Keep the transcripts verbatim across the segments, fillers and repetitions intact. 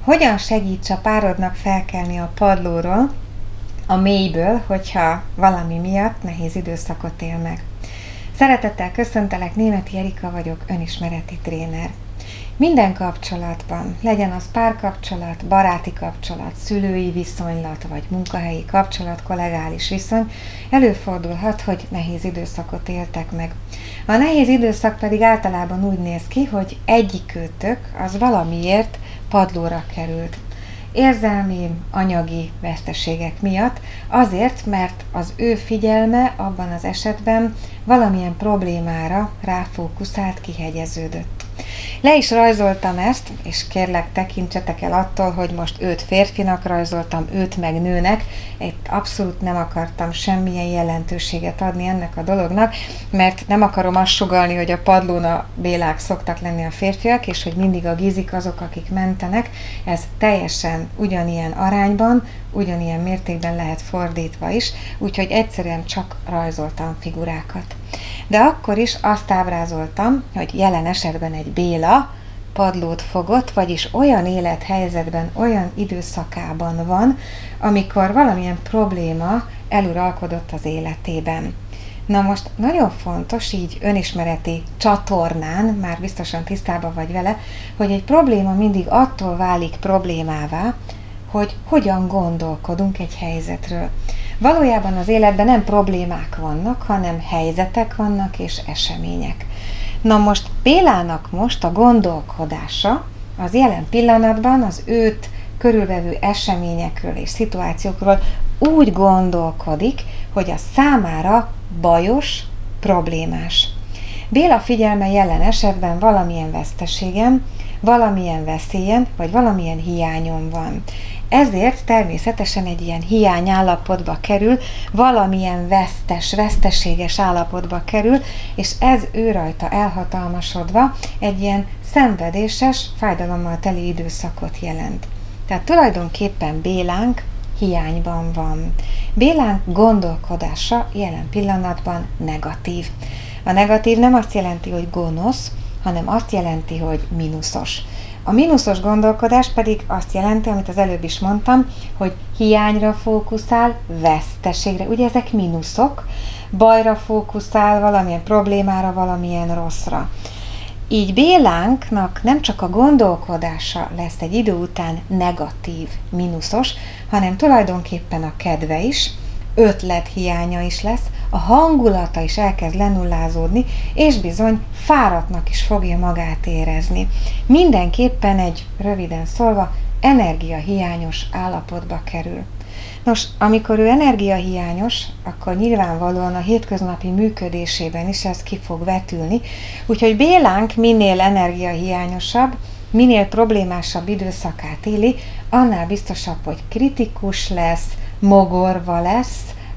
Hogyan segíts a párodnak felkelni a padlóról, a mélyből, hogyha valami miatt nehéz időszakot él meg? Szeretettel köszöntelek, Németi Erika vagyok, önismereti tréner. Minden kapcsolatban, legyen az párkapcsolat, baráti kapcsolat, szülői viszonylat, vagy munkahelyi kapcsolat, kollegális viszony, előfordulhat, hogy nehéz időszakot éltek meg. A nehéz időszak pedig általában úgy néz ki, hogy egyikőtök az valamiért padlóra került. Érzelmi, anyagi veszteségek miatt, azért, mert az ő figyelme abban az esetben valamilyen problémára ráfókuszált, kihegyeződött. Le is rajzoltam ezt, és kérlek, tekintsetek el attól, hogy most őt férfinak rajzoltam, őt meg nőnek. Itt abszolút nem akartam semmilyen jelentőséget adni ennek a dolognak, mert nem akarom azt sugallni, hogy a padlón a Bélák szoktak lenni a férfiak, és hogy mindig a Gizik azok, akik mentenek. Ez teljesen ugyanilyen arányban, ugyanilyen mértékben lehet fordítva is, úgyhogy egyszerűen csak rajzoltam figurákat. De akkor is azt ábrázoltam, hogy jelen esetben egy Béla padlót fogott, vagyis olyan élethelyzetben, olyan időszakában van, amikor valamilyen probléma eluralkodott az életében. Na most nagyon fontos, így önismereti csatornán, már biztosan tisztában vagy vele, hogy egy probléma mindig attól válik problémává, hogy hogyan gondolkodunk egy helyzetről. Valójában az életben nem problémák vannak, hanem helyzetek vannak és események. Na most Bélának most a gondolkodása az jelen pillanatban az őt körülvevő eseményekről és szituációkról úgy gondolkodik, hogy a számára bajos, problémás. Béla figyelme jelen esetben valamilyen veszteségen, valamilyen veszélyen, vagy valamilyen hiányon van. Ezért természetesen egy ilyen hiányállapotba kerül, valamilyen vesztes, veszteséges állapotba kerül, és ez ő rajta elhatalmasodva egy ilyen szenvedéses, fájdalommal teli időszakot jelent. Tehát tulajdonképpen Bélánk hiányban van. Bélánk gondolkodása jelen pillanatban negatív. A negatív nem azt jelenti, hogy gonosz, hanem azt jelenti, hogy mínuszos. A mínuszos gondolkodás pedig azt jelenti, amit az előbb is mondtam, hogy hiányra fókuszál, veszteségre. Ugye ezek mínuszok, bajra fókuszál, valamilyen problémára, valamilyen rosszra. Így Bélánknak nem csak a gondolkodása lesz egy idő után negatív, mínuszos, hanem tulajdonképpen a kedve is, ötlethiánya is lesz, a hangulata is elkezd lenullázódni, és bizony fáradtnak is fogja magát érezni. Mindenképpen egy, röviden szólva, energiahiányos állapotba kerül. Nos, amikor ő energiahiányos, akkor nyilvánvalóan a hétköznapi működésében is ez ki fog vetülni, úgyhogy Bélánk minél energiahiányosabb, minél problémásabb időszakát éli, annál biztosabb, hogy kritikus lesz, mogorva lesz,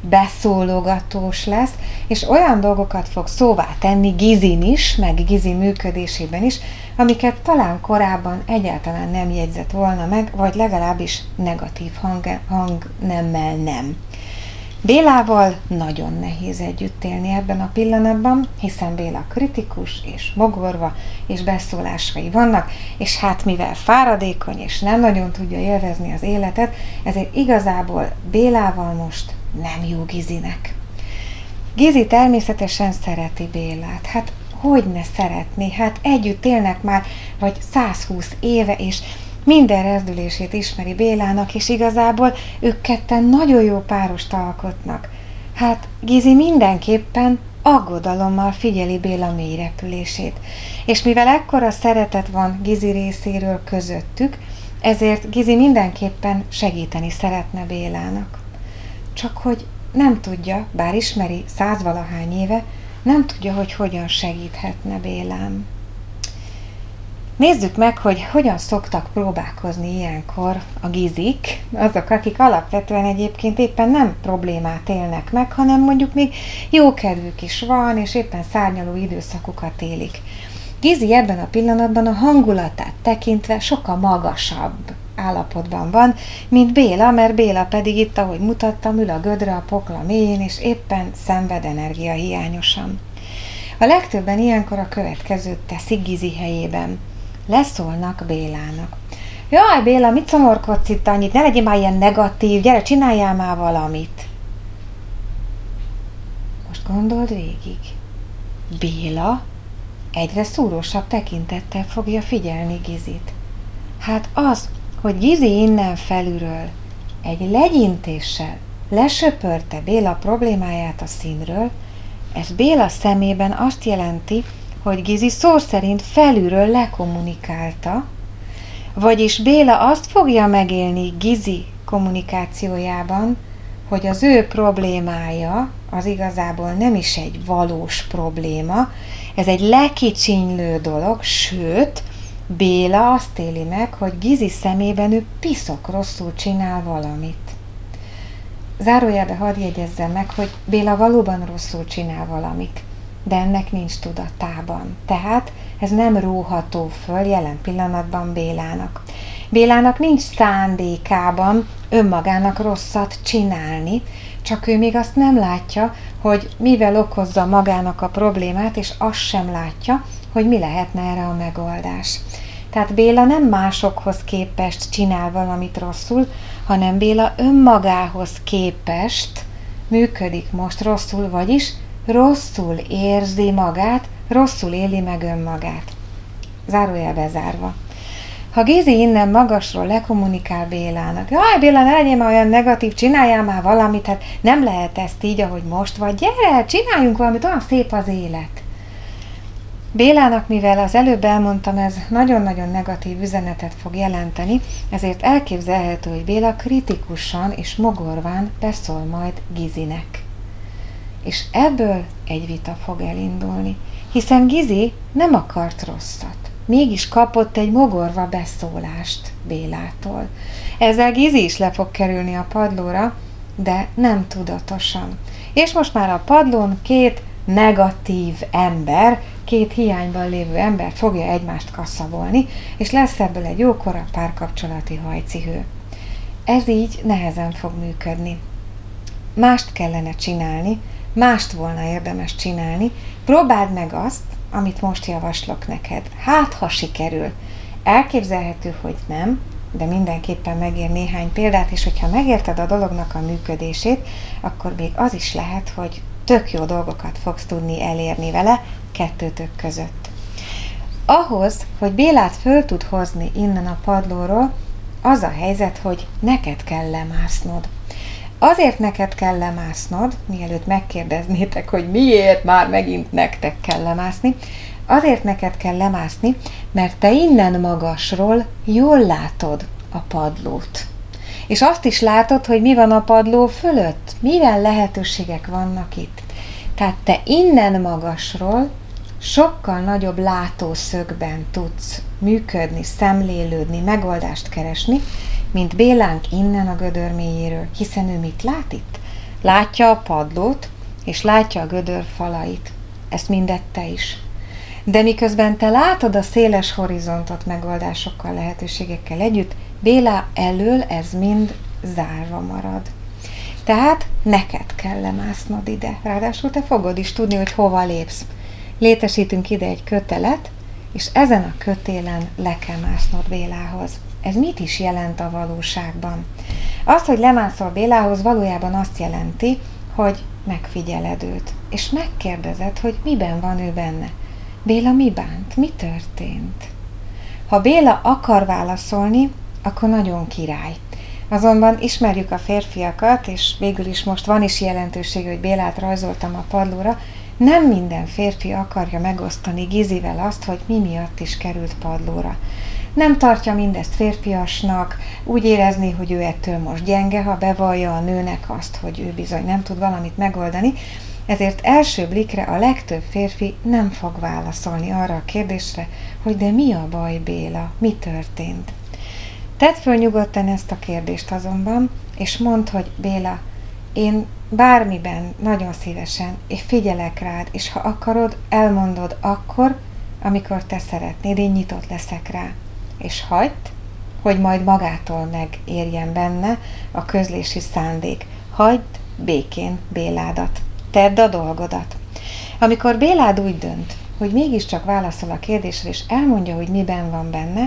beszólogatós lesz, és olyan dolgokat fog szóvá tenni Gizin is, meg Gizi működésében is, amiket talán korábban egyáltalán nem jegyzett volna meg, vagy legalábbis negatív hang, hangnemmel nem. Bélával nagyon nehéz együtt élni ebben a pillanatban, hiszen Béla kritikus és mogorva és beszólásai vannak, és hát mivel fáradékony és nem nagyon tudja élvezni az életet, ezért igazából Bélával most nem jó Gizinek. Gizi természetesen szereti Bélát. Hát hogy ne szeretné? Hát együtt élnek már vagy százhúsz éve, és minden rezdülését ismeri Bélának, és igazából ők ketten nagyon jó párost alkotnak. Hát Gizi mindenképpen aggodalommal figyeli Béla mély repülését. És mivel ekkora szeretet van Gizi részéről közöttük, ezért Gizi mindenképpen segíteni szeretne Bélának. Csak hogy nem tudja, bár ismeri százvalahány éve, nem tudja, hogy hogyan segíthetne Bélán. Nézzük meg, hogy hogyan szoktak próbálkozni ilyenkor a Gizik, azok, akik alapvetően egyébként éppen nem problémát élnek meg, hanem mondjuk még jó kedvük is van, és éppen szárnyaló időszakukat élik. Gizi ebben a pillanatban a hangulatát tekintve sokkal magasabb állapotban van, mint Béla, mert Béla pedig itt, ahogy mutattam, ül a gödre a pokla mélyén, és éppen szenved energiahiányosan. A legtöbben ilyenkor a következőt teszik Gizi helyében. Leszólnak Bélának. Jaj, Béla, mit szomorkodsz itt annyit? Ne legyél már ilyen negatív, gyere, csináljál már valamit. Most gondold végig. Béla egyre szúrósabb tekintettel fogja figyelni Gizit. Hát az, hogy Gizi innen felülről egy legyintéssel lesöpörte Béla problémáját a színről, ez Béla szemében azt jelenti, hogy Gizi szó szerint felülről lekommunikálta, vagyis Béla azt fogja megélni Gizi kommunikációjában, hogy az ő problémája az igazából nem is egy valós probléma, ez egy lekicsinylő dolog, sőt, Béla azt éli meg, hogy Gizi szemében ő piszok rosszul csinál valamit. Zárójelbe hadd jegyezzem meg, hogy Béla valóban rosszul csinál valamit, de ennek nincs tudatában. Tehát ez nem róható föl jelen pillanatban Bélának. Bélának nincs szándékában önmagának rosszat csinálni, csak ő még azt nem látja, hogy mivel okozza magának a problémát, és azt sem látja, hogy mi lehetne erre a megoldás. Tehát Béla nem másokhoz képest csinál valamit rosszul, hanem Béla önmagához képest működik most rosszul, vagyis rosszul érzi magát, rosszul éli meg önmagát. Zárójelbe zárva. Ha Gizi innen magasról lekommunikál Bélának, jaj, Béla, ne legyél már olyan negatív, csináljál már valamit, hát nem lehet ezt így, ahogy most vagy, gyere, csináljunk valamit, olyan szép az élet. Bélának, mivel az előbb elmondtam, ez nagyon-nagyon negatív üzenetet fog jelenteni, ezért elképzelhető, hogy Béla kritikusan és mogorván beszól majd Gizinek. És ebből egy vita fog elindulni, hiszen Gizi nem akart rosszat. Mégis kapott egy mogorva beszólást Bélától. Ezzel Gizi is le fog kerülni a padlóra, de nem tudatosan. És most már a padlón két negatív ember, két hiányban lévő ember fogja egymást kaszabolni, és lesz ebből egy jókora párkapcsolati hajcihő. Ez így nehezen fog működni. Mást kellene csinálni, mást volna érdemes csinálni, próbáld meg azt, amit most javaslok neked. Hát, ha sikerül. Elképzelhető, hogy nem, de mindenképpen megér néhány példát, és hogyha megérted a dolognak a működését, akkor még az is lehet, hogy tök jó dolgokat fogsz tudni elérni vele kettőtök között. Ahhoz, hogy Bélát föl tud hozni innen a padlóról, az a helyzet, hogy neked kell lemásznod. Azért neked kell lemásznod, mielőtt megkérdeznétek, hogy miért már megint nektek kell lemászni, azért neked kell lemászni, mert te innen magasról jól látod a padlót. És azt is látod, hogy mi van a padló fölött, milyen lehetőségek vannak itt. Tehát te innen magasról sokkal nagyobb látószögben tudsz működni, szemlélődni, megoldást keresni, mint Bélánk innen a gödör mélyéről, hiszen ő mit lát itt? Látja a padlót, és látja a gödör falait. Ezt mindet te is. De miközben te látod a széles horizontot megoldásokkal, lehetőségekkel együtt, Béla elől ez mind zárva marad. Tehát neked kell lemásznod ide. Ráadásul te fogod is tudni, hogy hova lépsz. Létesítünk ide egy kötelet, és ezen a kötélen le kell másznod Bélához. Ez mit is jelent a valóságban? Az, hogy lemászol Bélához, valójában azt jelenti, hogy megfigyeled őt, és megkérdezed, hogy miben van ő benne. Béla mi bánt? Mi történt? Ha Béla akar válaszolni, akkor nagyon király. Azonban ismerjük a férfiakat, és végül is most van is jelentőség, hogy Bélát rajzoltam a padlóra, nem minden férfi akarja megosztani Gizivel azt, hogy mi miatt is került padlóra. Nem tartja mindezt férfiasnak, úgy érezni, hogy ő ettől most gyenge, ha bevallja a nőnek azt, hogy ő bizony nem tud valamit megoldani, ezért első blikre a legtöbb férfi nem fog válaszolni arra a kérdésre, hogy de mi a baj, Béla, mi történt. Tedd föl nyugodtan ezt a kérdést azonban, és mondd, hogy Béla, én bármiben nagyon szívesen, és figyelek rád, és ha akarod, elmondod akkor, amikor te szeretnéd, én nyitott leszek rá. És hagyd, hogy majd magától megérjen benne a közlési szándék. Hagyd békén Béládat. Tedd a dolgodat. Amikor Bélád úgy dönt, hogy mégiscsak válaszol a kérdésre, és elmondja, hogy miben van benne,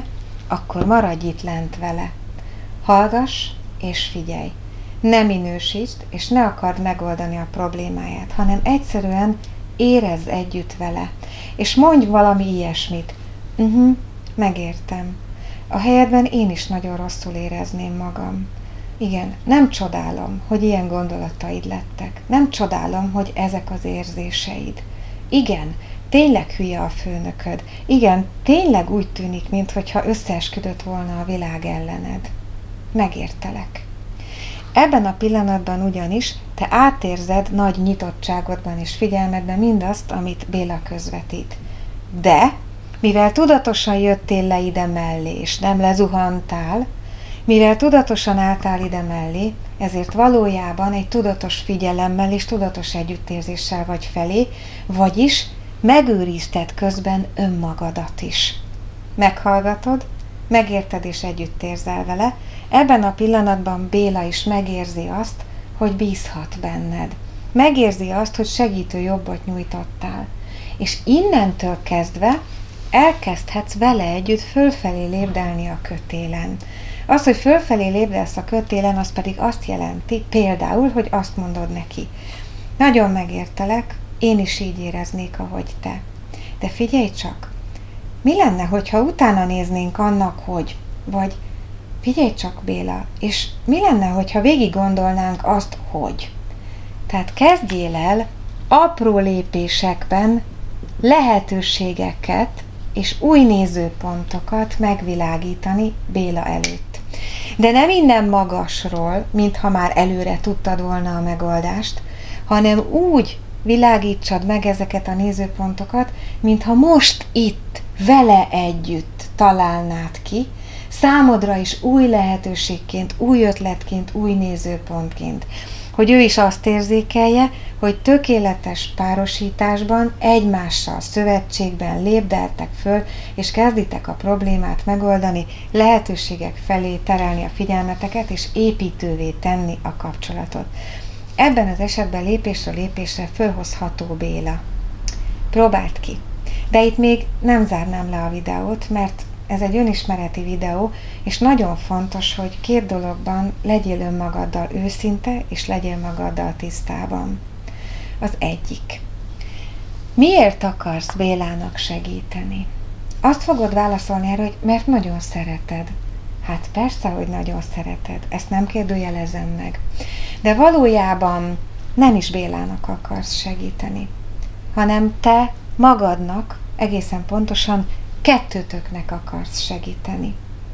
akkor maradj itt lent vele. Hallgass és figyelj. Ne minősítsd, és ne akard megoldani a problémáját, hanem egyszerűen érezz együtt vele, és mondj valami ilyesmit. Uh-huh, megértem. A helyedben én is nagyon rosszul érezném magam. Igen, nem csodálom, hogy ilyen gondolataid lettek. Nem csodálom, hogy ezek az érzéseid. Igen, tényleg hülye a főnököd. Igen, tényleg úgy tűnik, mintha összeesküdött volna a világ ellened. Megértelek. Ebben a pillanatban ugyanis te átérzed nagy nyitottságodban és figyelmedben mindazt, amit Béla közvetít. De, mivel tudatosan jöttél le ide mellé, és nem lezuhantál, mivel tudatosan álltál ide mellé, ezért valójában egy tudatos figyelemmel és tudatos együttérzéssel vagy felé, vagyis megőrizted közben önmagadat is. Meghallgatod, megérted és együtt érzel vele, ebben a pillanatban Béla is megérzi azt, hogy bízhat benned. Megérzi azt, hogy segítő jobbot nyújtottál. És innentől kezdve elkezdhetsz vele együtt fölfelé lépdelni a kötélen. Az, hogy fölfelé lépdelsz a kötélen, az pedig azt jelenti, például, hogy azt mondod neki. Nagyon megértelek, én is így éreznék, ahogy te. De figyelj csak, mi lenne, hogyha utána néznénk annak, hogy, vagy figyelj csak, Béla, és mi lenne, hogyha végig gondolnánk azt, hogy. Tehát kezdjél el apró lépésekben lehetőségeket és új nézőpontokat megvilágítani Béla előtt. De nem innen magasról, mintha már előre tudtad volna a megoldást, hanem úgy világítsad meg ezeket a nézőpontokat, mintha most itt vele együtt találnád ki, számodra is új lehetőségként, új ötletként, új nézőpontként. Hogy ő is azt érzékelje, hogy tökéletes párosításban, egymással szövetségben lépdeltek föl, és kezditek a problémát megoldani, lehetőségek felé terelni a figyelmeteket, és építővé tenni a kapcsolatot. Ebben az esetben lépésről lépésre fölhozható Béla. Próbáld ki. De itt még nem zárnám le a videót, mert ez egy önismereti videó, és nagyon fontos, hogy két dologban legyél önmagaddal őszinte, és legyél magaddal tisztában. Az egyik. Miért akarsz Bélának segíteni? Azt fogod válaszolni erre, hogy mert nagyon szereted. Hát persze, hogy nagyon szereted, ezt nem kérdőjelezem meg. De valójában nem is Bélának akarsz segíteni, hanem te magadnak, egészen pontosan kettőtöknek akarsz segíteni.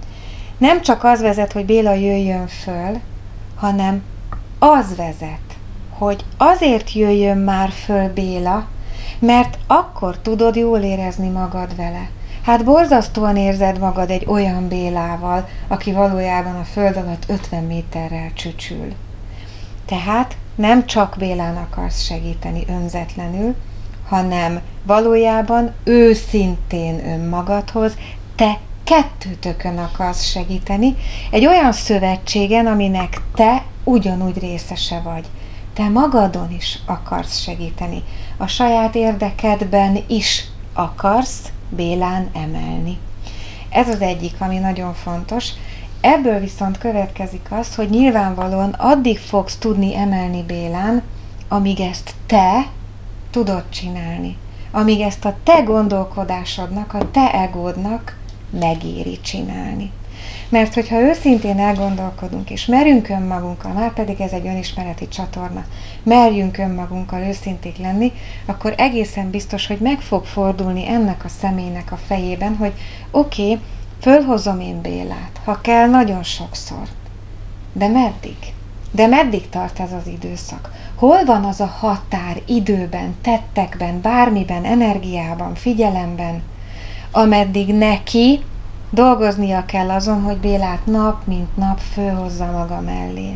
Nem csak az vezet, hogy Béla jöjjön föl, hanem az vezet, hogy azért jöjjön már föl Béla, mert akkor tudod jól érezni magad vele. Hát borzasztóan érzed magad egy olyan Bélával, aki valójában a föld alatt ötven méterrel csücsül. Tehát nem csak Bélán akarsz segíteni önzetlenül, hanem valójában őszintén önmagadhoz, te kettőtökön akarsz segíteni, egy olyan szövetségen, aminek te ugyanúgy részese vagy. Te magadon is akarsz segíteni, a saját érdekedben is akarsz Bélán emelni. Ez az egyik, ami nagyon fontos. Ebből viszont következik az, hogy nyilvánvalóan addig fogsz tudni emelni Bélán, amíg ezt te tudod csinálni. Amíg ezt a te gondolkodásodnak, a te egódnak megéri csinálni. Mert hogyha őszintén elgondolkodunk, és merünk önmagunkkal, már pedig ez egy önismereti csatorna, merjünk önmagunkkal őszinték lenni, akkor egészen biztos, hogy meg fog fordulni ennek a személynek a fejében, hogy oké, okay, fölhozom én Bélát, ha kell, nagyon sokszor. De meddig? De meddig tart ez az időszak? Hol van az a határ időben, tettekben, bármiben, energiában, figyelemben, ameddig neki dolgoznia kell azon, hogy Bélát nap mint nap fölhozza maga mellé.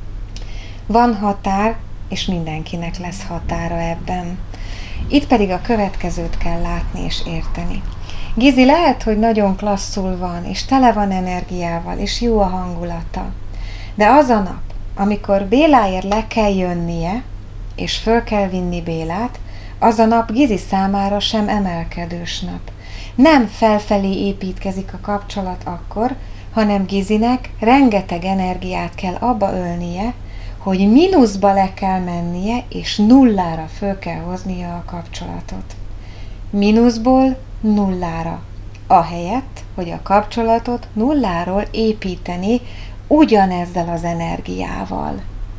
Van határ, és mindenkinek lesz határa ebben. Itt pedig a következőt kell látni és érteni. Gizi lehet, hogy nagyon klasszul van, és tele van energiával, és jó a hangulata. De az a nap, amikor Béláért le kell jönnie, és föl kell vinni Bélát, az a nap Gizi számára sem emelkedős nap. Nem felfelé építkezik a kapcsolat akkor, hanem Gizinek rengeteg energiát kell abba ölnie, hogy mínuszba le kell mennie, és nullára föl kell hoznia a kapcsolatot. Mínuszból nullára. Ahelyett, hogy a kapcsolatot nulláról építeni ugyanezzel az energiával.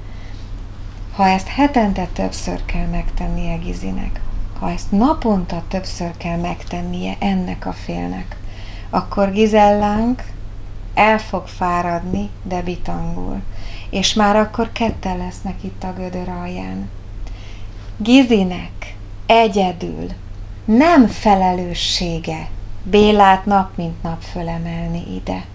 Ha ezt hetente többször kell megtennie Gizinek, ha ezt naponta többször kell megtennie ennek a félnek, akkor Gizellánk el fog fáradni, de bitangul, és már akkor ketten lesznek itt a gödör alján. Gizinek egyedül nem felelőssége Bélát nap mint nap fölemelni ide.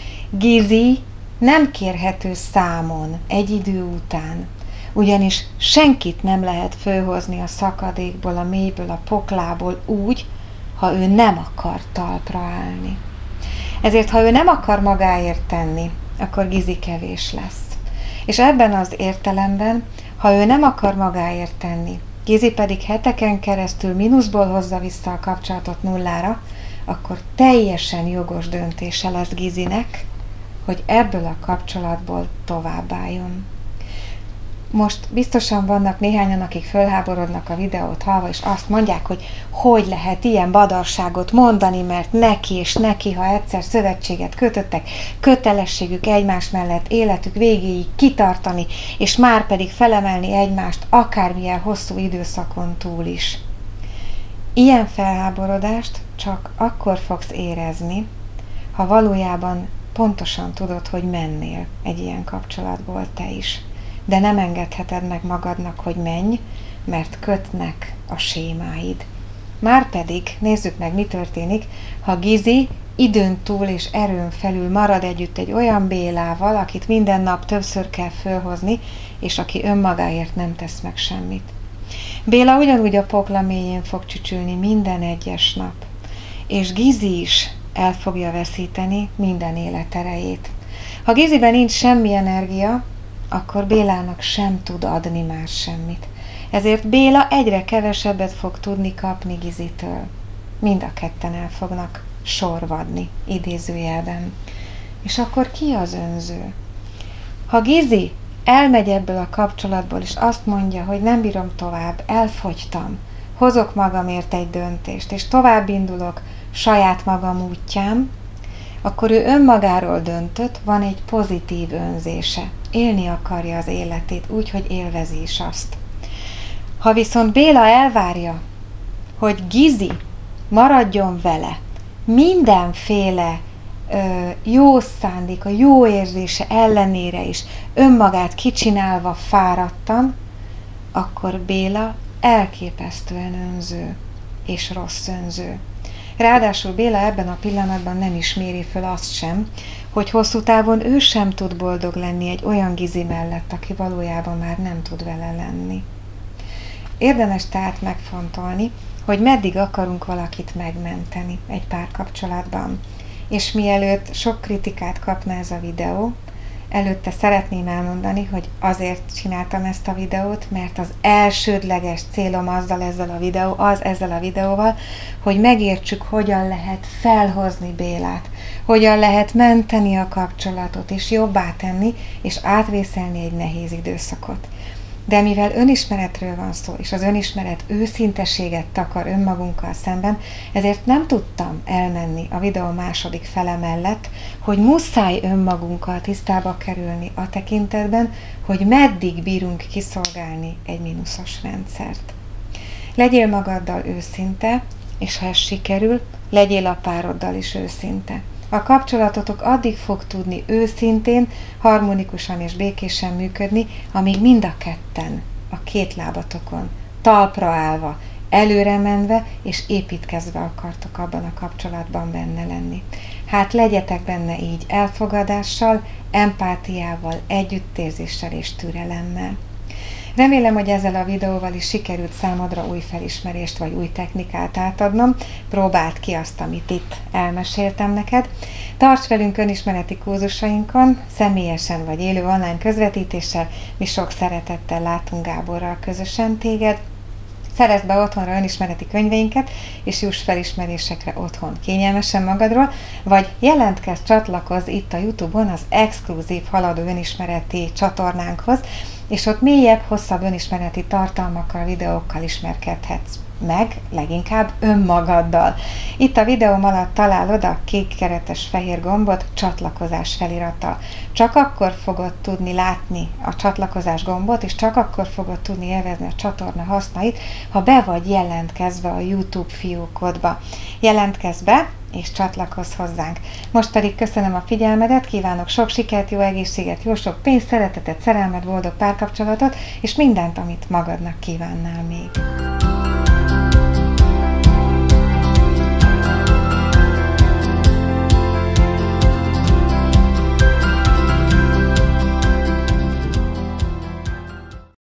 Gizi nem kérhető számon egy idő után, ugyanis senkit nem lehet fölhozni a szakadékból, a mélyből, a poklából úgy, ha ő nem akar talpra állni. Ezért, ha ő nem akar magáért tenni, akkor Gizi kevés lesz. És ebben az értelemben, ha ő nem akar magáért tenni, Gizi pedig heteken keresztül mínuszból hozza vissza a kapcsolatot nullára, akkor teljesen jogos döntése lesz Gizinek, hogy ebből a kapcsolatból továbbálljon. Most biztosan vannak néhányan, akik fölháborodnak a videót hallva, és azt mondják, hogy hogy lehet ilyen badarságot mondani, mert neki és neki, ha egyszer szövetséget kötöttek, kötelességük egymás mellett életük végéig kitartani, és már pedig felemelni egymást akármilyen hosszú időszakon túl is. Ilyen felháborodást csak akkor fogsz érezni, ha valójában pontosan tudod, hogy mennél egy ilyen kapcsolatból te is. De nem engedheted meg magadnak, hogy menj, mert kötnek a sémáid. Márpedig nézzük meg, mi történik, ha Gizi időn túl és erőn felül marad együtt egy olyan Bélával, akit minden nap többször kell fölhozni, és aki önmagáért nem tesz meg semmit. Béla ugyanúgy a pokla mélyén fog csücsülni minden egyes nap, és Gizi is el fogja veszíteni minden életerejét. Ha Giziben nincs semmi energia, akkor Bélának sem tud adni más semmit. Ezért Béla egyre kevesebbet fog tudni kapni Gizitől. Mind a ketten el fognak sorvadni, idézőjelben. És akkor ki az önző? Ha Gizi elmegy ebből a kapcsolatból, és azt mondja, hogy nem bírom tovább, elfogytam, hozok magamért egy döntést, és tovább indulok saját magam útján, akkor ő önmagáról döntött, van egy pozitív önzése. Élni akarja az életét úgy, hogy élvezi is azt. Ha viszont Béla elvárja, hogy Gizi maradjon vele, mindenféle ö, jó szándéka, jó érzése ellenére is önmagát kicsinálva fáradtan, akkor Béla elképesztően önző és rossz önző. Ráadásul Béla ebben a pillanatban nem is méri föl azt sem, hogy hosszú távon ő sem tud boldog lenni egy olyan Gizi mellett, aki valójában már nem tud vele lenni. Érdemes tehát megfontolni, hogy meddig akarunk valakit megmenteni egy párkapcsolatban. És mielőtt sok kritikát kapna ez a videó, előtte szeretném elmondani, hogy azért csináltam ezt a videót, mert az elsődleges célom azzal ezzel a videó, az ezzel a videóval, hogy megértsük, hogyan lehet felhozni Bélát, hogyan lehet menteni a kapcsolatot, és jobbá tenni, és átvészelni egy nehéz időszakot. De mivel önismeretről van szó, és az önismeret őszinteséget takar önmagunkkal szemben, ezért nem tudtam elmenni a videó második fele mellett, hogy muszáj önmagunkkal tisztába kerülni a tekintetben, hogy meddig bírunk kiszolgálni egy mínuszos rendszert. Legyél magaddal őszinte, és ha ez sikerül, legyél a pároddal is őszinte. A kapcsolatotok addig fog tudni őszintén, harmonikusan és békésen működni, amíg mind a ketten a két lábatokon, talpra állva, előre menve és építkezve akartok abban a kapcsolatban benne lenni. Hát legyetek benne így elfogadással, empátiával, együttérzéssel és türelemmel. Remélem, hogy ezzel a videóval is sikerült számodra új felismerést vagy új technikát átadnom. Próbáld ki azt, amit itt elmeséltem neked. Tarts velünk önismereti kurzusainkon, személyesen vagy élő online közvetítéssel. Mi sok szeretettel látunk Gáborral közösen téged. Szerezd be otthonra önismereti könyveinket, és juss felismerésekre otthon kényelmesen magadról, vagy jelentkezz, csatlakozz itt a YouTube-on az exkluzív Haladó Önismereti csatornánkhoz, és ott mélyebb, hosszabb önismereti tartalmakkal, videókkal ismerkedhetsz meg, leginkább önmagaddal. Itt a videóm alatt találod a kék keretes fehér gombot csatlakozás felirattal. Csak akkor fogod tudni látni a csatlakozás gombot, és csak akkor fogod tudni élvezni a csatorna hasznait, ha be vagy jelentkezve a YouTube fiókodba. Jelentkezz be, és csatlakozz hozzánk. Most pedig köszönöm a figyelmedet, kívánok sok sikert, jó egészséget, jó sok pénzt, szeretetet, szerelmet, boldog párkapcsolatot, és mindent, amit magadnak kívánnál még.